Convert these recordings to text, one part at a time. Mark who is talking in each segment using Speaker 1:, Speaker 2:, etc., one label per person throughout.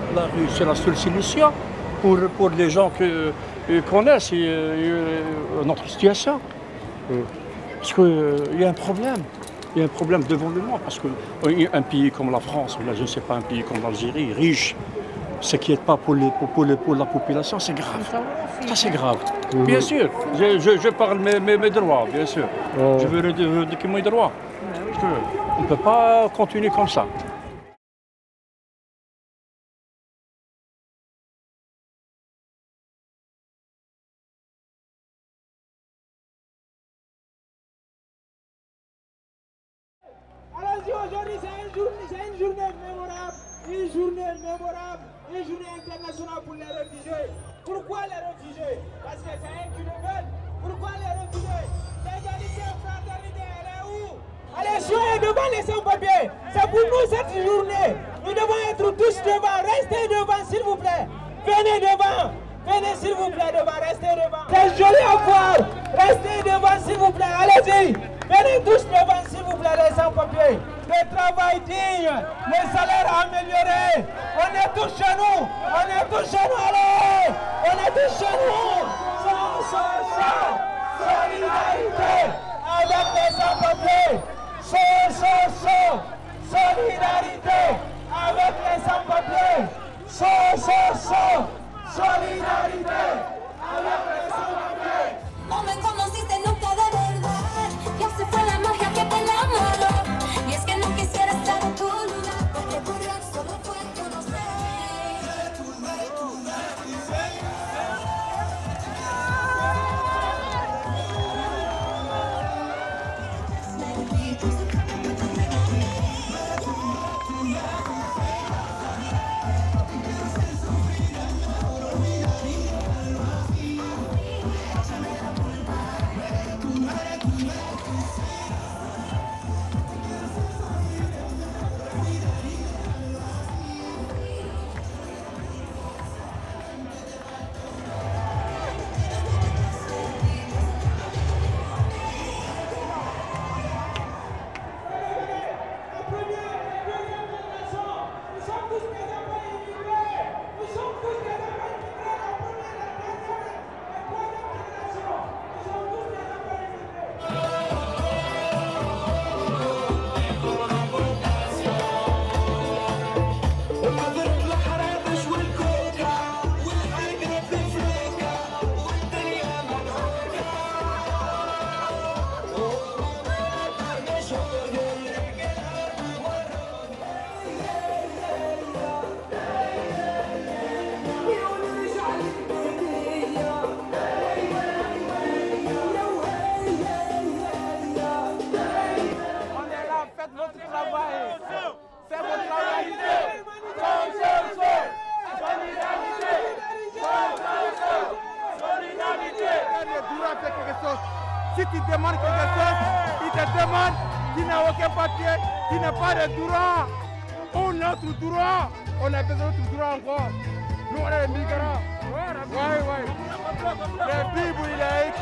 Speaker 1: La rue, c'est la seule solution pour les gens qui connaissent notre situation. Parce qu'il y a un problème. Il y a un problème devant le monde. Parce qu'un pays comme la France, ou là, je ne sais pas, un pays comme l'Algérie, riche, ne s'inquiète pas pour la population, c'est grave. Ça, c'est grave. Bien sûr, je parle mes droits, bien sûr. Je veux revendiquer mes droits. Parce qu'on ne peut pas continuer comme ça.
Speaker 2: Allons-y, aujourd'hui, c'est une journée mémorable, une journée internationale pour les réfugiés. Pourquoi les réfugiés? Parce que c'est eux qui le veulent. Pourquoi les réfugiés? L'égalité, fraternité, elle est où? Allez, soyez devant les sans-papiers. C'est pour nous cette journée. Nous devons être tous devant. Restez devant, s'il vous plaît. Venez devant. Venez, s'il vous plaît, devant. Restez devant. C'est joli à voir. Restez devant, s'il vous plaît. Allez-y. Venez tous devant, s'il vous plaît, les sans-papiers. Le travail digne, les salaires améliorés. On est tous chez nous. On est tous chez nous. Allez, on est tous chez nous. Solidarité avec les sans-papiers. Solidarité avec les sans-papiers. Solidarité avec les sans-papiers.
Speaker 3: No me conociste nunca de verdad, y así fue la magia que te enamoró. Y es que no quisiera estar en tu lugar, porque recordar solo fue conocer.
Speaker 2: Si tu demandes quelque chose, il te demande, tu n'as aucun papier, tu n'as pas de droit. On a notre droit, on a besoin de notre droit encore. Nous, on est les migrants. Ouais. La Bible, il est écrit.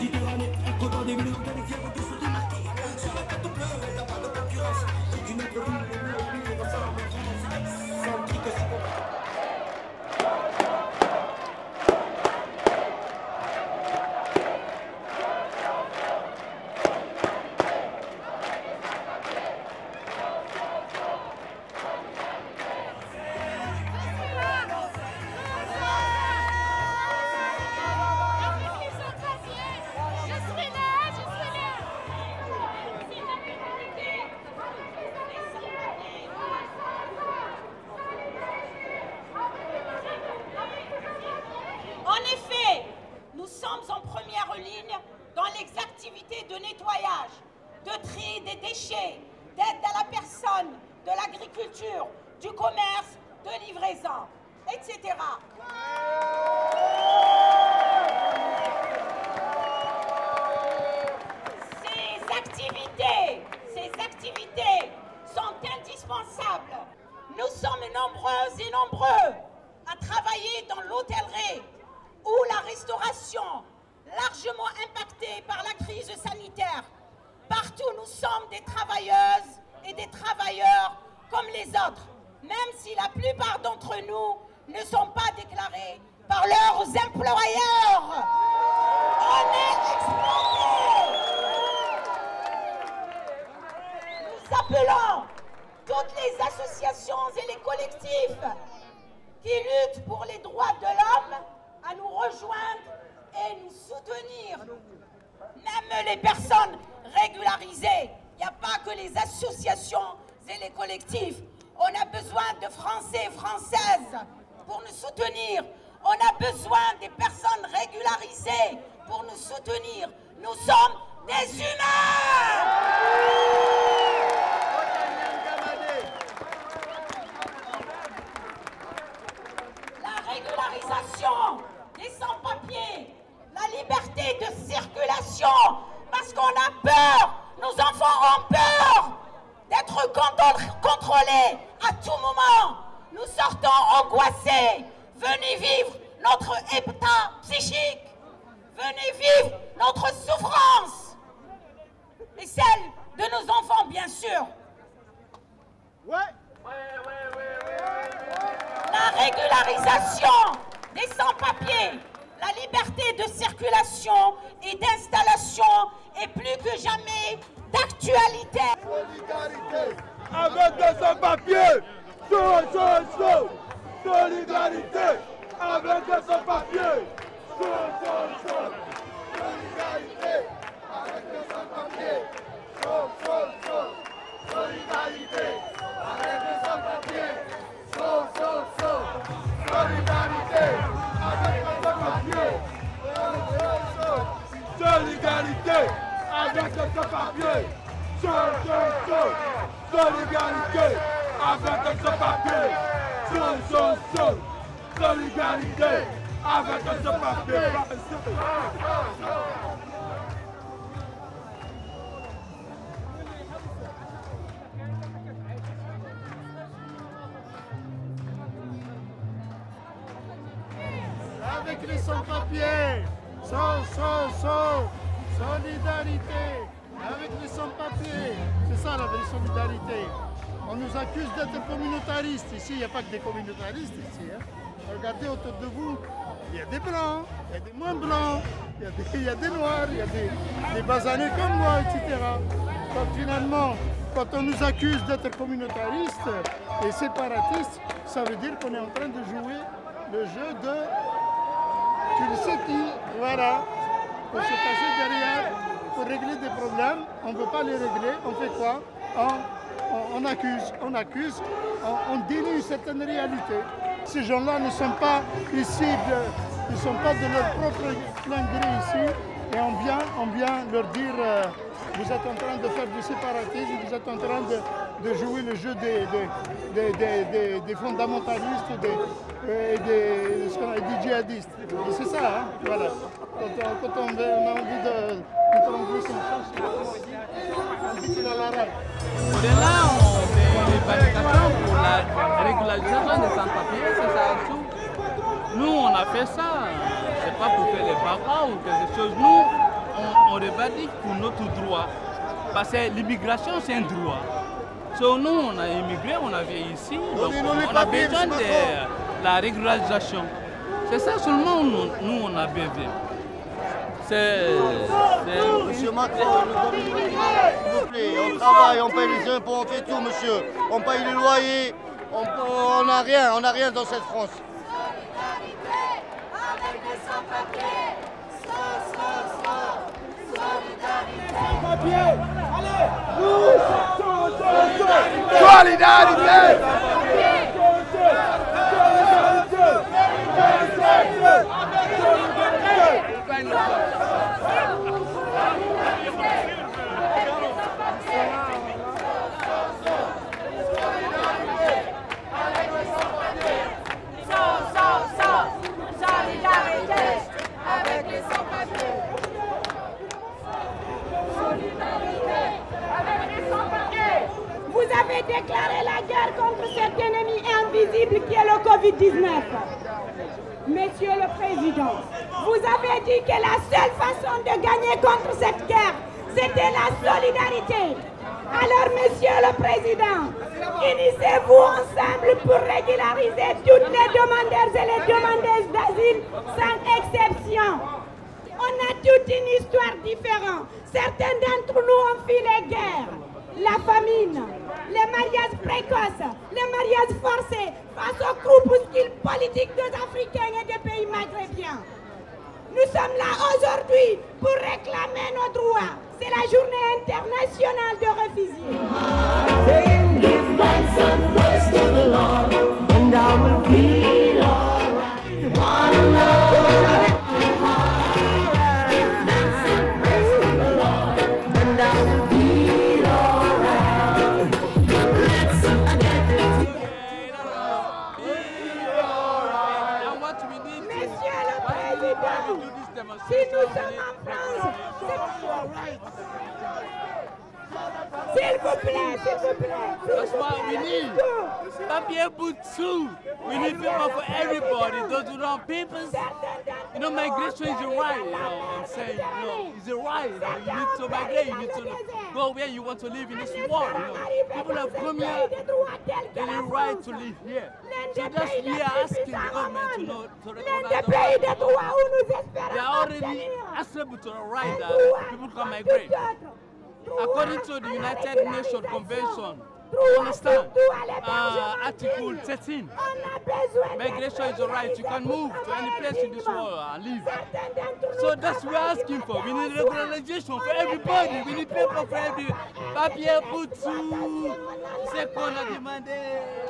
Speaker 4: En effet, nous sommes en première ligne dans les activités de nettoyage, de tri des déchets, d'aide à la personne, de l'agriculture, du commerce, de livraison, etc. Ces activités sont indispensables. Nous sommes nombreuses et nombreux à travailler dans l'hôtellerie ou la restauration, largement impactée par la crise sanitaire. Partout, nous sommes des travailleuses et des travailleurs comme les autres. même si la plupart d'entre nous ne sont pas déclarés par leurs employeurs. On est exploités. Nous appelons toutes les associations et les collectifs qui luttent pour les droits de l'homme à nous rejoindre et nous soutenir. Même les personnes régularisées, il n'y a pas que les associations et les collectifs. On a besoin de Français et Françaises pour nous soutenir. On a besoin des personnes régularisées pour nous soutenir. Nous sommes des humains! La régularisation des sans-papiers, la liberté de circulation, parce qu'on a peur, nos enfants ont peur d'être contrôlés à tout moment. Nous sortons angoissés. Venez vivre notre état psychique. Venez vivre notre souffrance. Et celle de nos enfants, bien sûr. La régularisation des sans-papiers, la liberté de circulation et d'installation est plus que jamais d'actualité.
Speaker 5: Solidarité avec des sans-papiers. Solidarité avec des sans-papiers. Solidarité avec des sans-papiers. Solidarité avec des sans-papiers. Solidarité avec des sans-papiers. Solidarité avec des sans-papiers. Solidarité avec des sans-papiers. Solidarité avec des sans-papiers. Avec les sans-papiers, solidarité. Avec les sans-papiers, c'est ça la vraie solidarité. On nous accuse d'être communautaristes. Ici, il n'y a pas que des communautaristes ici. Hein. Regardez autour de vous, il y a des blancs, il y a des moins blancs, il y a des noirs, il y a des basanés comme moi, etc. Donc finalement, quand on nous accuse d'être communautaristes et séparatistes, ça veut dire qu'on est en train de jouer le jeu de tu le sais qui, voilà, pour se cacher derrière, pour régler des problèmes, on ne veut pas les régler, on fait quoi? On accuse, on dénie certaines réalités. Ces gens-là ne sont pas ici, ils ne sont pas de leur propre plein gré ici, et on vient leur dire vous êtes en train de faire du séparatisme, vous êtes en train de jouer le jeu des fondamentalistes et des djihadistes. Et c'est ça, hein, voilà. Quand on a envie de prolonger son chance, on dit qu'il a la règle.
Speaker 6: Au-delà, on fait des validations pour la régularisation des sans-papiers, c'est ça tout. Nous, on a fait ça, c'est pas pour faire les barras ou quelque chose. Nous, on revendique pour notre droit. Parce que l'immigration, c'est un droit. Nous, on a immigré, on a vécu ici, donc on a besoin de la régularisation. C'est ça seulement nous, on a besoin.
Speaker 7: Monsieur Macron, s'il vous plaît, on travaille, on paye les impôts, on fait tout, monsieur. On paye les loyers, on n'a rien dans cette France.
Speaker 5: Solidarité.
Speaker 4: Vous avez déclaré la guerre contre cet ennemi invisible qui est le Covid-19. Monsieur le Président, vous avez dit que la seule façon de gagner contre cette guerre, c'était la solidarité. Alors, Monsieur le Président, unissez-vous ensemble pour régulariser toutes les demandeurs et les demandeuses d'asile sans exception. On a toute une histoire différente. Certains d'entre nous ont fui les guerres, la famine, les mariages précoces, les mariages forcés face aux groupuscules politiques des Africains et des pays maghrébiens. Nous sommes là aujourd'hui pour réclamer nos droits. C'est la journée internationale de réfugiés. Si nous sommes en France, s'il vous plaît, s'il vous plaît.
Speaker 6: That's what we need. Papier Butsu. We need people for everybody. Those who don't have papers, you know, migration is a right. You know what I'm saying? You know, it's a right. You need to migrate. You need to go where you want to live in this world. You know, people have come here. They have a right to live here. So that's we are asking the government to know to recognize the right. They are already acceptable to the right that people can migrate. According to the United Nations Convention, you understand? Article 13. Migration is a right. You can move to any place in this world and live. So that's what we're asking for. We need regularization for everybody. We need paper for everybody. Papier Butsu. C'est qu'on a demandé.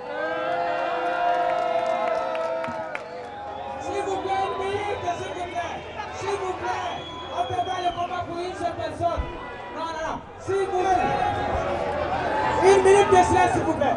Speaker 2: S'il vous plaît, une minute, s'il vous plaît. S'il vous plaît. On ne peut pas le combat pour une seule personne. Non, non, non. S'il vous plaît. Une minute de silence, s'il vous plaît.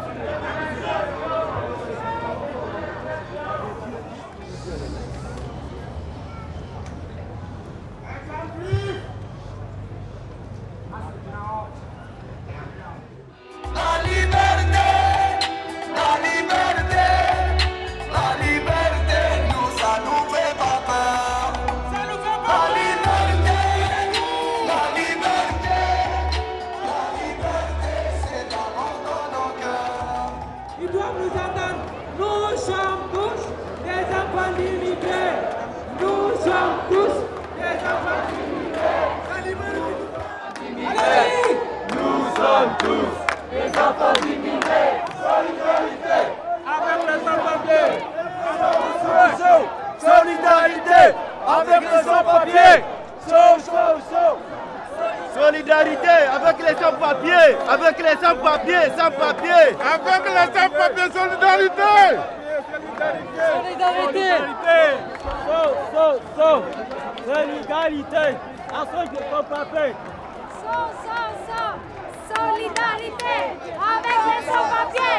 Speaker 8: Solidarité avec les sans-papiers. Solidarité avec les sans-papiers. Avec les sans-papiers, sans-papiers. Avec les sans-papiers, solidarité.
Speaker 9: Solidarité. Solidarité. Avec les sans-papiers.
Speaker 3: Solidarité avec les sans-papiers.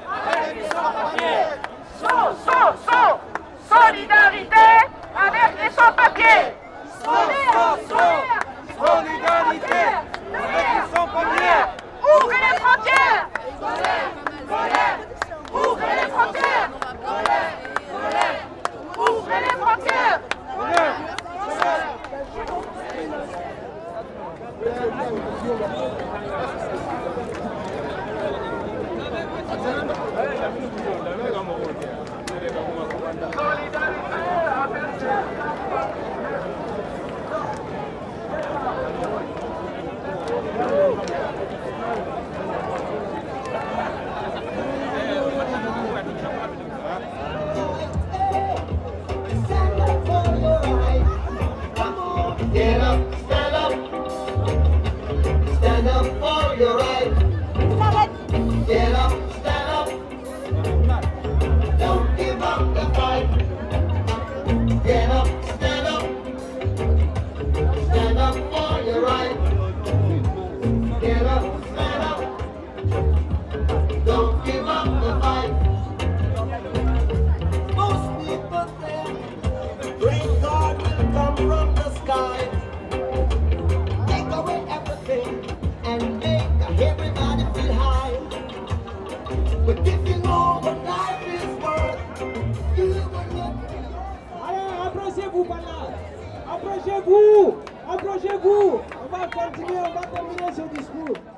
Speaker 3: Solidarité avec les
Speaker 2: sky. Take away everything and make everybody feel high. But if you know what life is worth, you will not. Allez, approchez-vous par là. Approchez-vous. Approchez-vous. On va continuer, on va terminer ce discours.